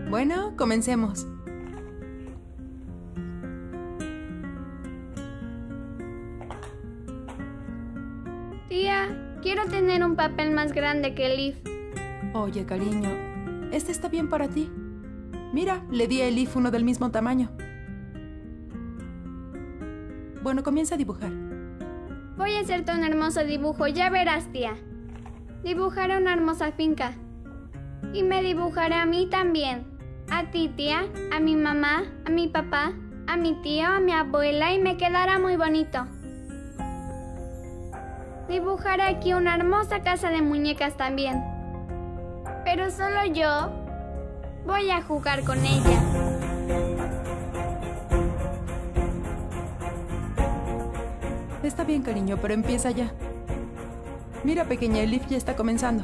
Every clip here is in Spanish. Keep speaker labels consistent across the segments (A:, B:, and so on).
A: Bueno, comencemos.
B: Tía, quiero tener un papel más grande que Leaf.
A: Oye, cariño, este está bien para ti. Mira, le di a Elif uno del mismo tamaño. Bueno, comienza a dibujar.
B: Voy a hacerte un hermoso dibujo, ya verás, tía. Dibujaré una hermosa finca. Y me dibujaré a mí también. A ti, tía, a mi mamá, a mi papá, a mi tío, a mi abuela y me quedará muy bonito. Dibujaré aquí una hermosa casa de muñecas también. Pero solo yo voy a jugar con ella.
A: Está bien, cariño, pero empieza ya. Mira, pequeña, Elif ya está comenzando.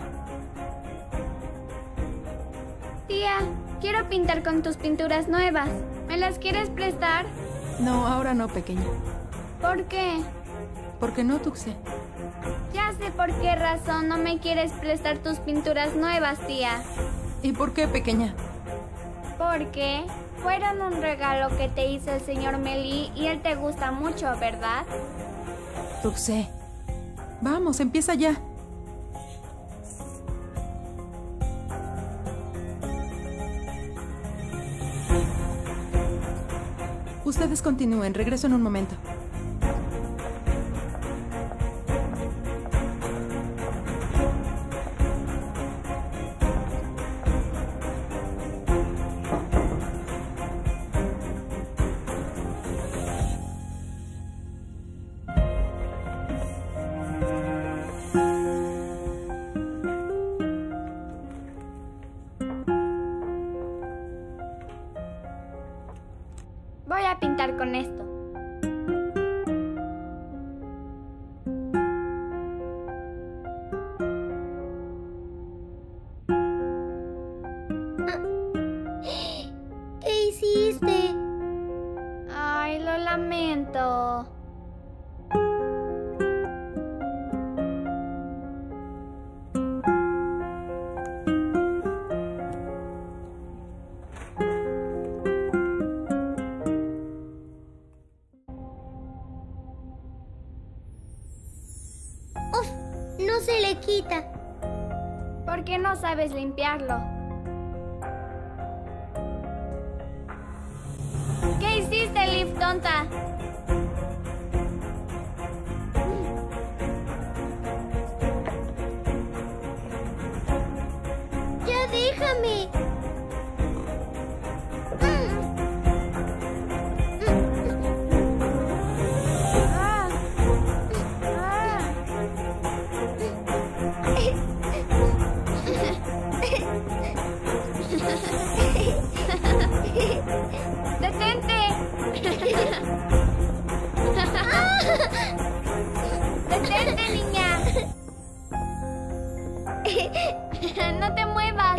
B: Tía, quiero pintar con tus pinturas nuevas. ¿Me las quieres prestar?
A: No, ahora no, pequeña.
B: ¿Por qué?
A: Porque no, Tuxé.
B: Ya sé por qué razón no me quieres prestar tus pinturas nuevas, tía.
A: ¿Y por qué, pequeña?
B: Porque fueron un regalo que te hizo el señor Meli y él te gusta mucho, ¿verdad?
A: Tuxé, vamos, empieza ya. Ustedes continúen, regreso en un momento.
B: Voy a pintar con esto.
C: ¿Qué hiciste?
B: Ay, lo lamento.
C: Uf, no se le quita.
B: ¿Por qué no sabes limpiarlo? ¿Qué hiciste, Leaf, tonta?
C: Ya déjame.
B: Ah. Ah. ¡Detente! ¡Detente, niña! ¡No te muevas!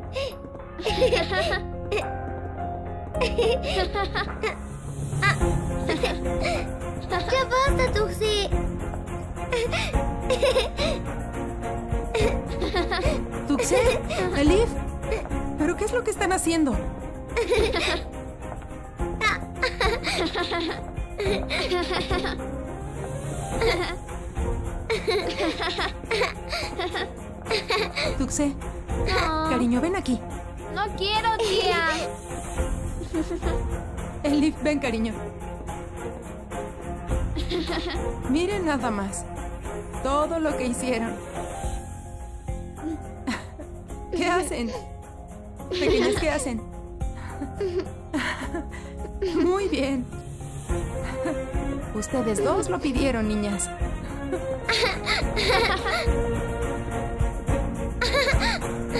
C: Ya basta, Tuxé.
A: ¿Tuxé? ¿Elif? ¿Pero qué es lo que están haciendo? Tuxé,
B: No,
A: cariño, ven aquí.
B: no quiero, tía.
A: Elif, ven, cariño. Miren nada más. Todo lo que hicieron. ¿Qué hacen? Pequeñas, ¿qué hacen? Muy bien. Ustedes dos lo pidieron, niñas.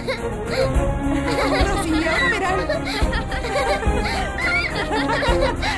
A: Ahora sí, ahora verán.